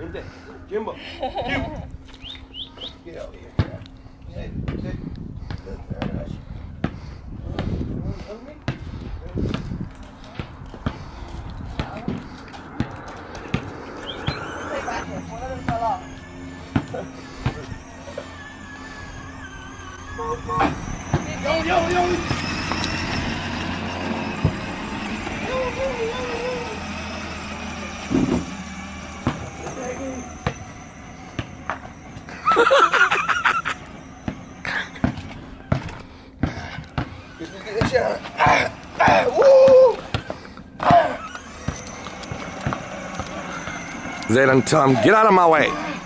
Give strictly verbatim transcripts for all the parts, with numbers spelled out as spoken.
Vente. Jimbo. Jimbo. Get over here. Sit. Sit. Very nice. Over me. Stay back here. One of them fell off. Yo, yo, yo. Zayden, tell him, get out of my way.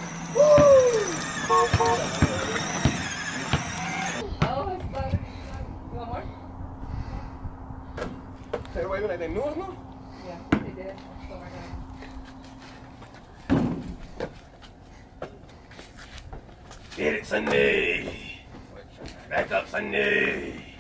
Stay away like they knew us, no? Yeah, they did. Get it, Sunday. Back up, Sunday.